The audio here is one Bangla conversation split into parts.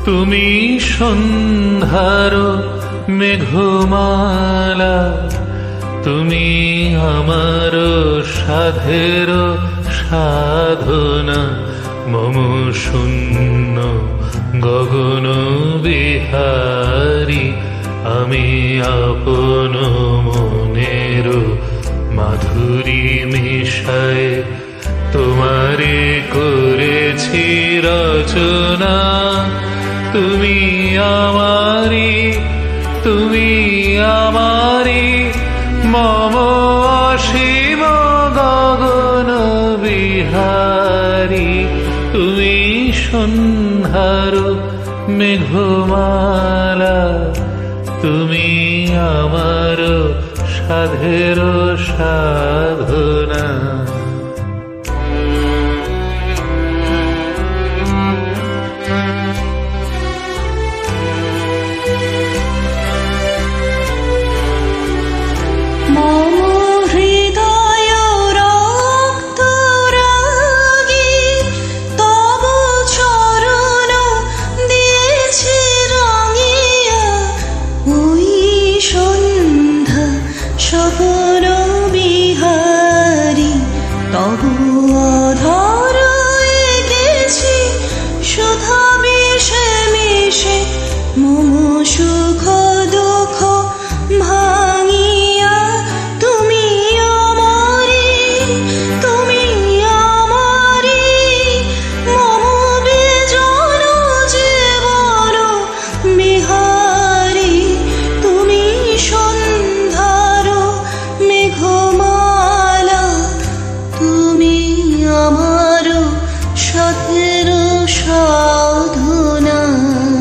তুমি সন্ধ্যার মেঘমালা, তুমি আমার সাধের সাধনা। মম শূন্য গগন বিহারী, আমি আপন মনের মাধুরী মিশায় তোমারে করেছি রচনা। তুমি আমারি, তুমি আমারি, মম অসীম গগন বিহারী। তুমি সন্ধ্যার মেঘমালা, তুমি আমার সাধের সাধনা। সুখ দুঃখ ভাঙিয়া তুমি আমারি, তুমি আমারি, মম বিজন জীবন বিহারী। তুমি সন্ধ্যার মেঘমালা, তুমি আমার সাধের সাধনা।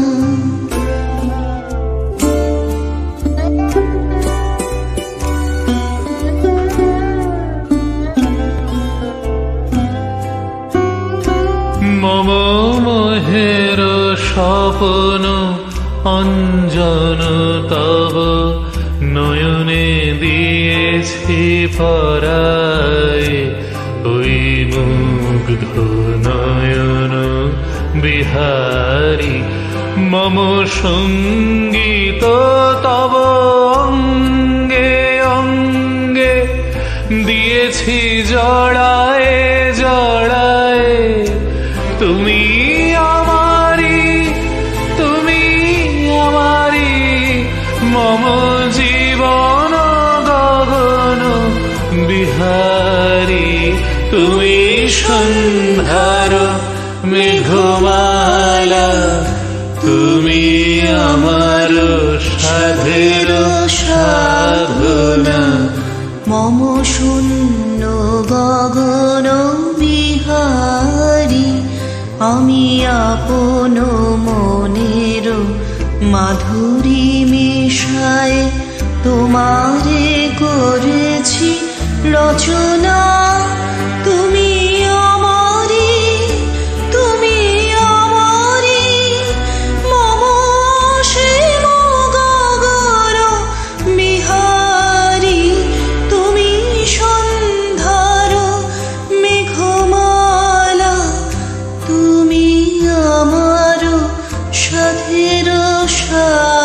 মম মোহের স্বপ্ন অঞ্জন তব নয়নে দিয়েছি পরায়। ওই মুগ্ধ নয়ন বিহারী, মম সঙ্গীত তব অঙ্গে অঙ্গে দিয়েছি জড়ায় জড়ায়। তুমি আমারি, তুমি আমারি, মম জীবন গগন বিহারী। তুমি সন্ধ্যার মেঘমালা, তুমি আমার সাধের সাধনা। মম শূন্য গগন বিহারী, আমি আপন মনের মাধুরী মিশায় তোমারে করেছি রচনা। তুমি আমারি, তুমি আমারি, মম অসীম গগন বিহারী। তুমি সন্ধ্যার মেঘমালা, তুমি আমার সাধের সাধনা।